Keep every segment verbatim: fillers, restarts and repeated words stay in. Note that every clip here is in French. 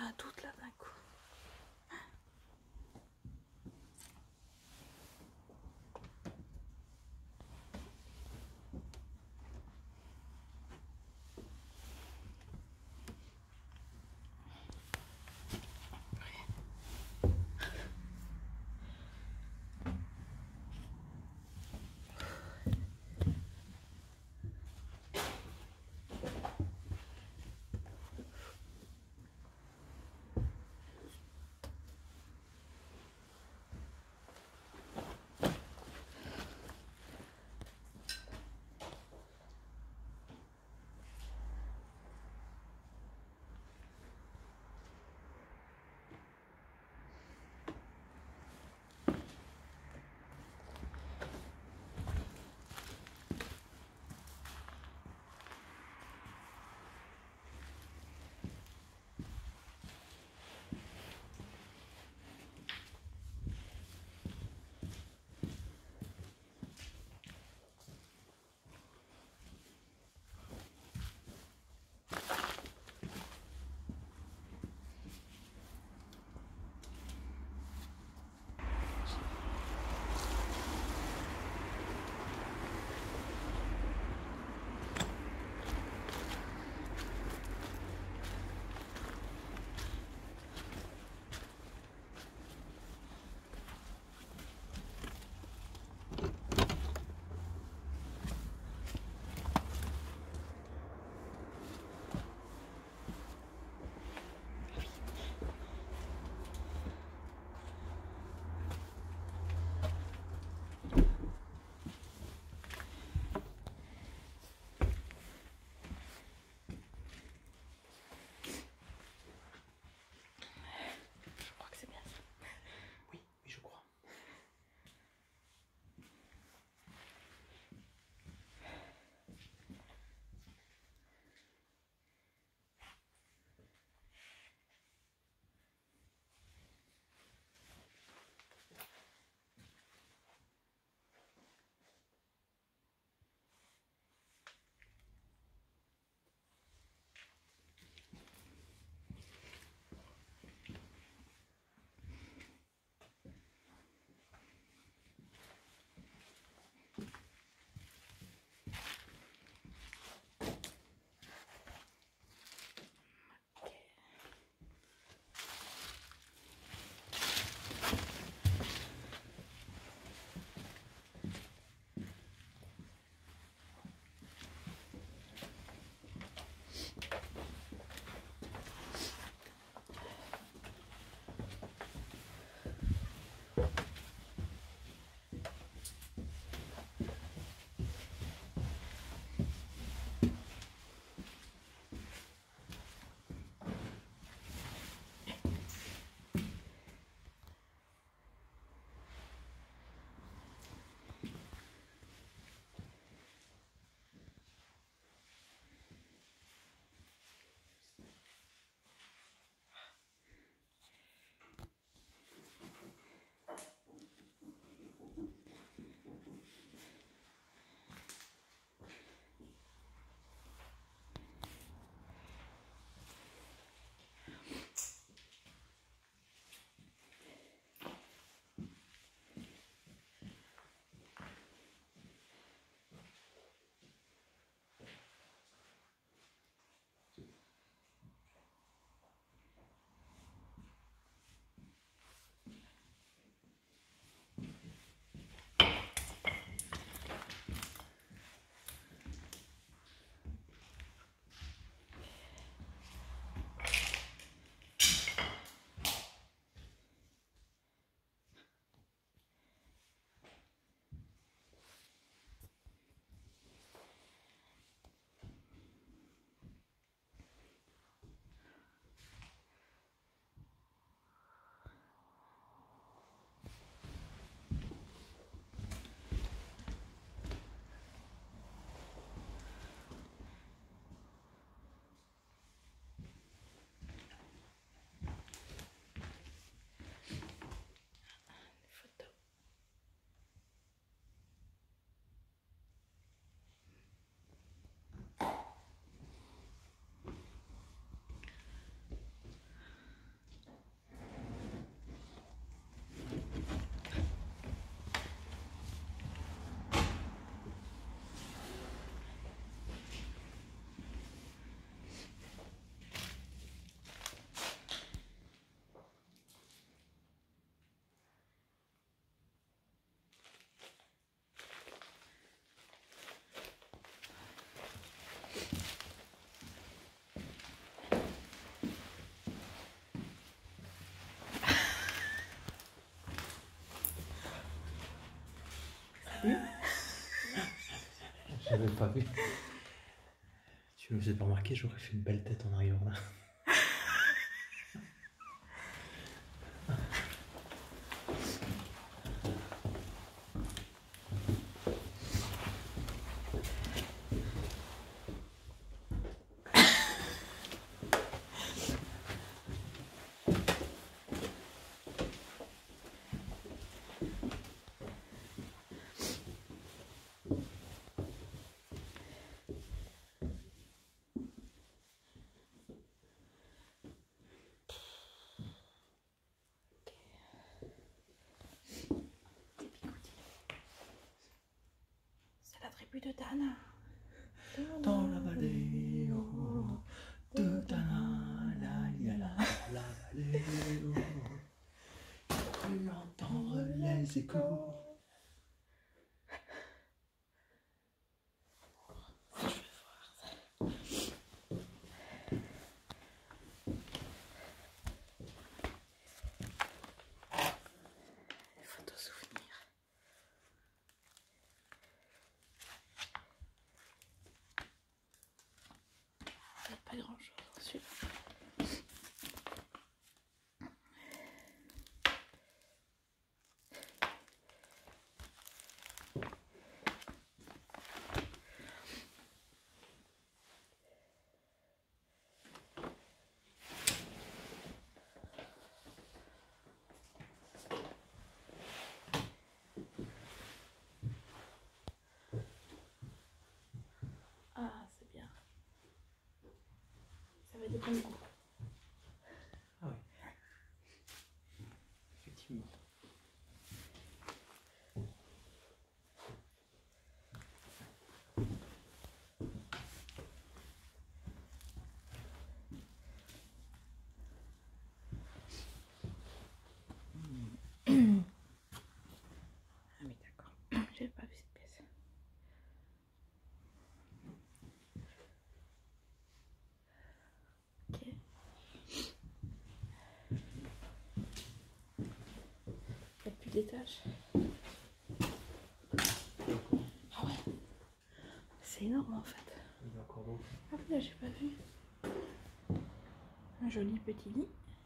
un doute là d'un coup. l'avais pas vu. Tu me faisais pas remarquer, j'aurais fait une belle tête en arrivant là. De Dana. Dans la vallée oh, de Dana, la la la, la vallée oh, j'ai pu entendre les échos. Je vais voir ça. Les photos souvenirs. Pas grand chose dans celui-là. Ah, c'est bien. Ça va dépendre du goût. Ah oui. Effectivement. Ah oui, d'accord. J'ai pas vu cette pièce. Ok. Il n'y a plus d'étage. Ah ouais. C'est énorme en fait. Il y a encore d'autres. Ah oui, là j'ai pas vu. Un joli petit lit.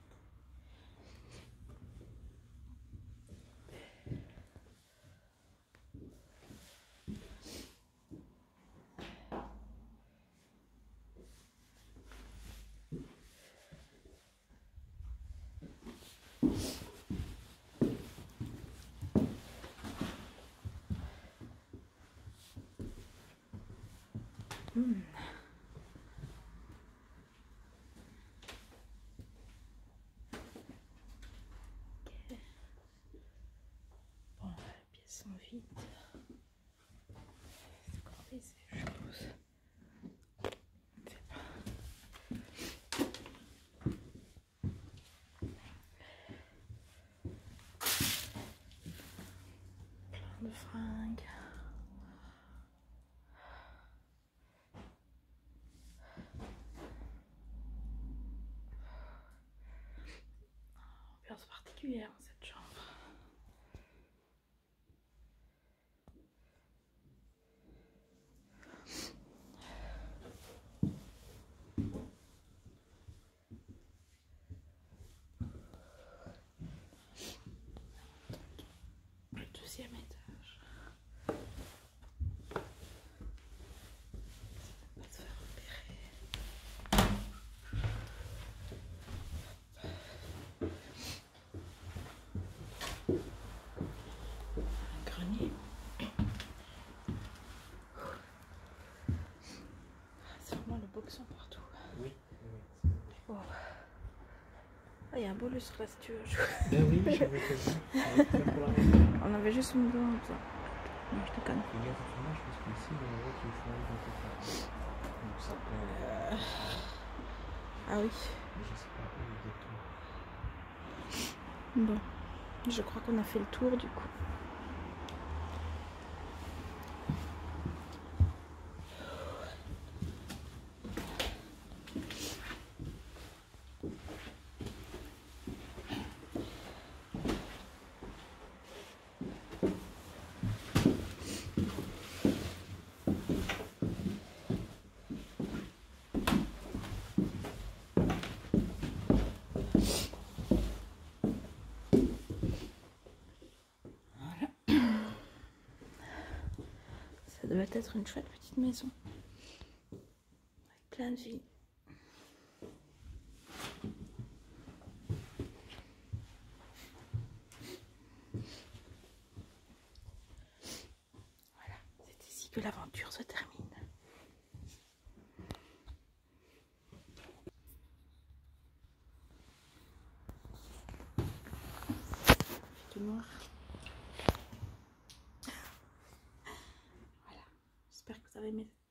Mmh. Ok. Bon, les pièces sont vides. C'est encore baissé, je suppose. Je sais pas. Plein de fringues. Ambiance particulière dans cette chambre. Le deuxième étage. Pas se faire repérer. Un grenier. C'est vraiment le boxon partout. Oui, oui. Wow. Ah, il y a un beau lustre là si tu veux. Ben oui, j'avais fait ça. Pour la maison. On avait juste une besoin. Non, je te connais. Les gars, moi, je pense qu'ici, il y a un autre qui faut aller dans quelque part. Donc ça peut... Euh... Ah oui. Je sais pas où exactement. Bon. Je crois qu'on a fait le tour du coup. devait être une chouette petite maison. Avec plein de vie. Voilà, c'est ici que l'aventure se termine. Tout noir. Voilà, j'espère que vous avez aimé